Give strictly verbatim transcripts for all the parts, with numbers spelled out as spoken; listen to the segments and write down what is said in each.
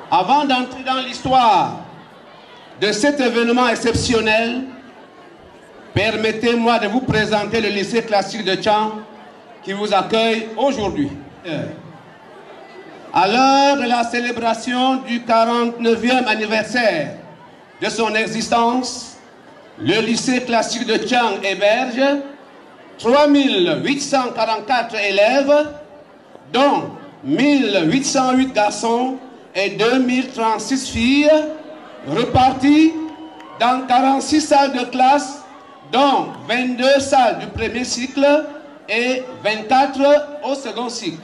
Avant d'entrer dans l'histoire de cet événement exceptionnel, permettez-moi de vous présenter le lycée classique de Tchang qui vous accueille aujourd'hui. À l'heure de la célébration du quarante-neuvième anniversaire de son existence, le lycée classique de Tchang héberge trois mille huit cent quarante-quatre élèves, dont mille huit cent huit garçons et deux mille trente-six filles, repartis dans quarante-six salles de classe, dont vingt-deux salles du premier cycle et vingt-quatre au second cycle.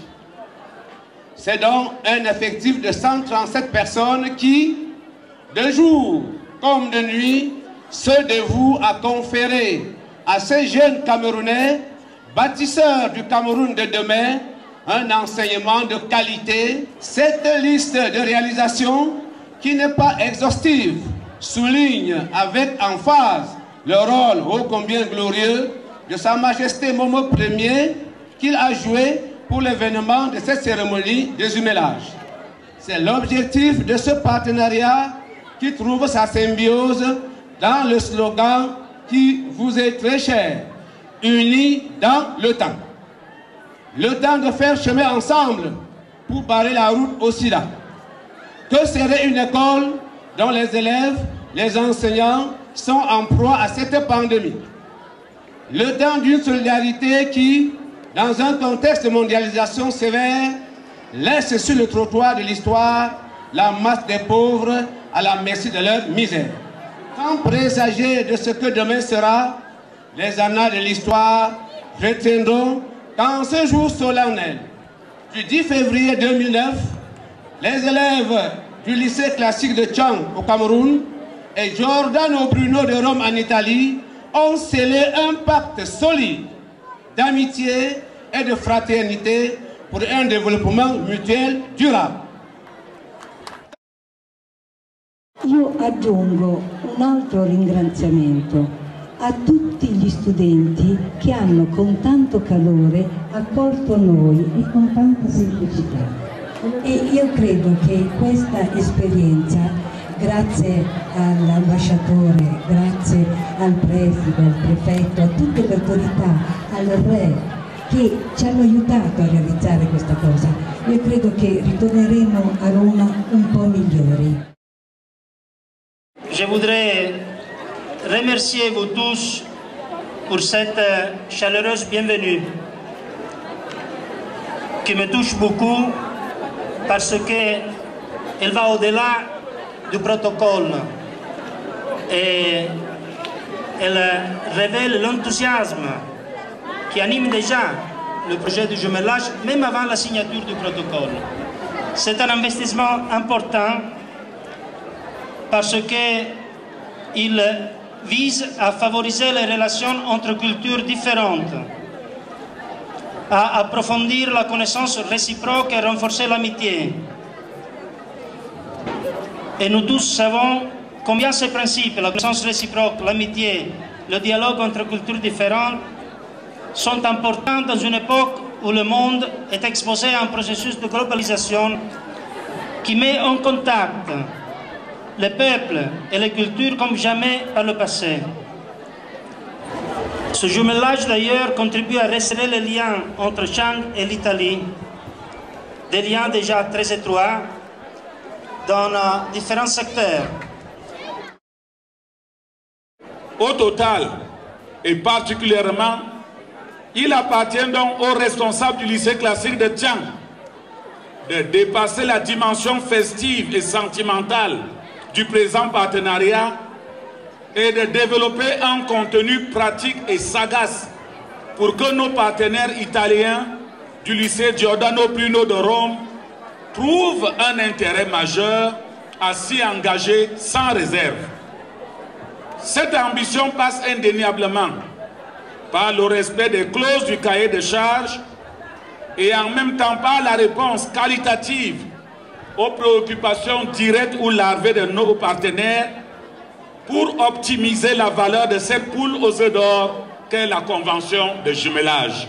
C'est donc un effectif de cent trente-sept personnes qui, de jour comme de nuit, se dévouent à conférer à ces jeunes Camerounais, bâtisseurs du Cameroun de demain, un enseignement de qualité. Cette liste de réalisations, qui n'est pas exhaustive, souligne avec emphase le rôle ô combien glorieux de Sa Majesté Momo Ier qu'il a joué pour l'événement de cette cérémonie de jumelage. C'est l'objectif de ce partenariat qui trouve sa symbiose dans le slogan qui vous est très cher, unis dans le temps. Le temps de faire chemin ensemble pour barrer la route au sida. Que serait une école dont les élèves, les enseignants sont en proie à cette pandémie? Le temps d'une solidarité qui, dans un contexte de mondialisation sévère, laisse sur le trottoir de l'histoire la masse des pauvres à la merci de leur misère. Sans présager de ce que demain sera, les annales de l'histoire retiendront qu'en ce jour solennel du dix février deux mille neuf, les élèves du lycée classique de Tchang au Cameroun et Giordano Bruno de Rome en Italie ont scellé un pacte solide d'amitié et de fraternité pour un développement mutuel durable. Io aggiungo un altro ringraziamento a tutti gli studenti che hanno con tanto calore accolto noi e con tanta semplicità. E io credo che questa esperienza, grazie all'ambasciatore, grazie al preside, al prefetto, a tutte le autorità, al re, che ci hanno aiutato a realizzare questa cosa, io credo che ritorneremo a Roma un po' migliori. Je voudrais remercier vous tous pour cette chaleureuse bienvenue qui me touche beaucoup parce qu'elle va au-delà du protocole et elle révèle l'enthousiasme qui anime déjà le projet du jumelage même avant la signature du protocole. C'est un investissement important parce qu'il vise à favoriser les relations entre cultures différentes, à approfondir la connaissance réciproque et renforcer l'amitié. Et nous tous savons combien ces principes, la connaissance réciproque, l'amitié, le dialogue entre cultures différentes, sont importants dans une époque où le monde est exposé à un processus de globalisation qui met en contact les peuples et les cultures comme jamais par le passé. Ce jumelage d'ailleurs contribue à resserrer les liens entre Tchang et l'Italie, des liens déjà très étroits dans uh, différents secteurs. Au total, et particulièrement, il appartient donc aux responsables du lycée classique de Tchang de dépasser la dimension festive et sentimentale du présent partenariat et de développer un contenu pratique et sagace pour que nos partenaires italiens du lycée Giordano Bruno de Rome trouvent un intérêt majeur à s'y engager sans réserve. Cette ambition passe indéniablement par le respect des clauses du cahier de charges et en même temps par la réponse qualitative aux préoccupations directes ou larvées de nos partenaires pour optimiser la valeur de cette poule aux œufs d'or qu'est la convention de jumelage.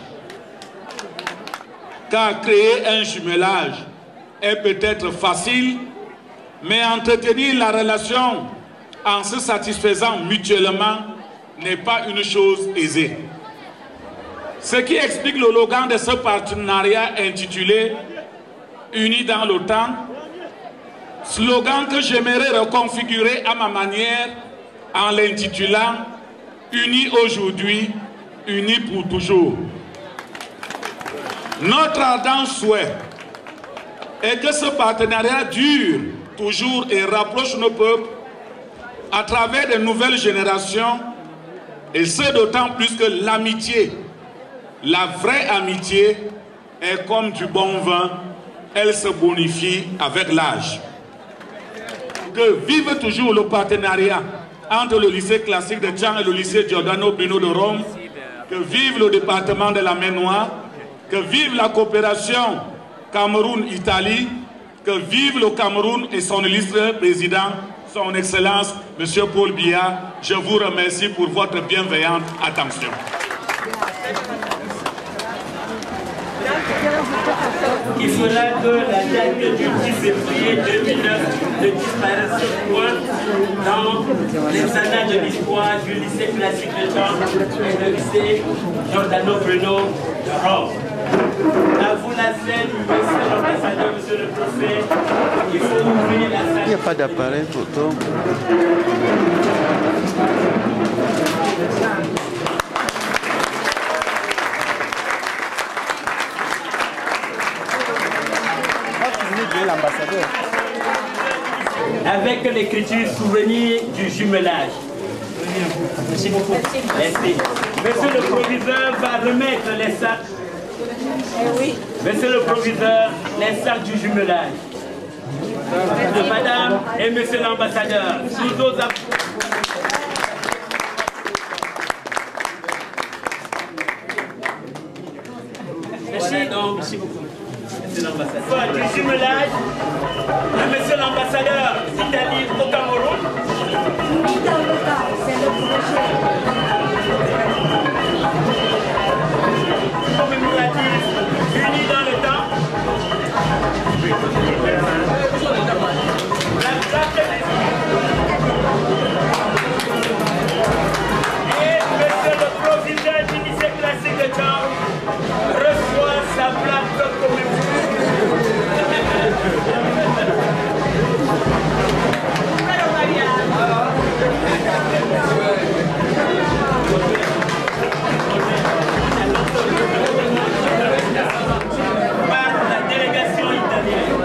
Car créer un jumelage est peut-être facile, Mais entretenir la relation en se satisfaisant mutuellement n'est pas une chose aisée. Ce qui explique le slogan de ce partenariat intitulé « Unis dans l'OTAN », slogan que j'aimerais reconfigurer à ma manière en l'intitulant « Unis aujourd'hui, unis pour toujours ». Notre ardent souhait est que ce partenariat dure toujours et rapproche nos peuples à travers de nouvelles générations, et ce d'autant plus que l'amitié, la vraie amitié, est comme du bon vin, elle se bonifie avec l'âge. Que vive toujours le partenariat entre le lycée classique de Tchang et le lycée Giordano Bruno de Rome, que vive le département de la Mer Noire, que vive la coopération Cameroun-Italie, que vive le Cameroun et son illustre président, son Excellence, M. Paul Biya. Je vous remercie pour votre bienveillante attention. Il faudra que la date du dix février deux mille neuf ne disparaisse point dans les annales de l'histoire du lycée classique de Tchang et du lycée Giordano Bruno de Rome. À vous la scène, monsieur l'ambassadeur, monsieur le préfet, il faut ouvrir la salle. Il n'y a pas d'appareil photo. Avec l'écriture souvenir du jumelage. Merci beaucoup. Merci. Monsieur le proviseur va remettre les sacs. Monsieur le proviseur, les sacs du jumelage. De madame et monsieur l'ambassadeur. Sous aux Merci. Donc, merci beaucoup. Soit du jumelage à monsieur l'ambassadeur d'Italie au Cameroun. C'est le projet commémoratif unis dans le temps. La plaque et monsieur le proviseur du lycée classique de Tchang reçoit sa plaque commémorative. Par la délégation italienne.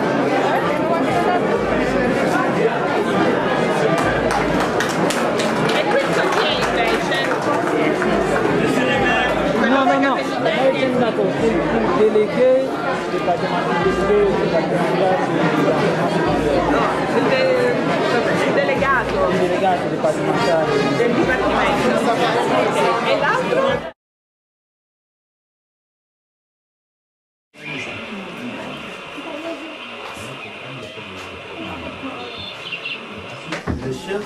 No, no, no. Lei è andato il délégué départementale. Il delegato. Il delegato dipartimentale. Del dipartimento. E l'altro? Le chef.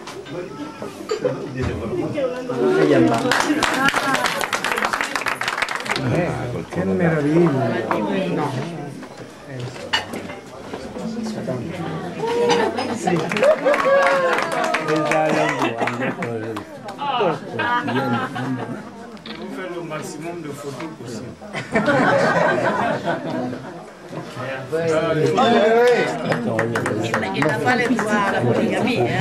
Eh, che meraviglia! No. Sì. On fait le maximum de photos possible. Perché da fare tua la poligamia.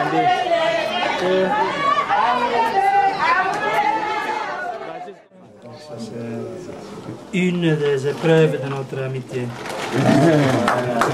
attendez. Euh, Une des épreuves de notre amitié.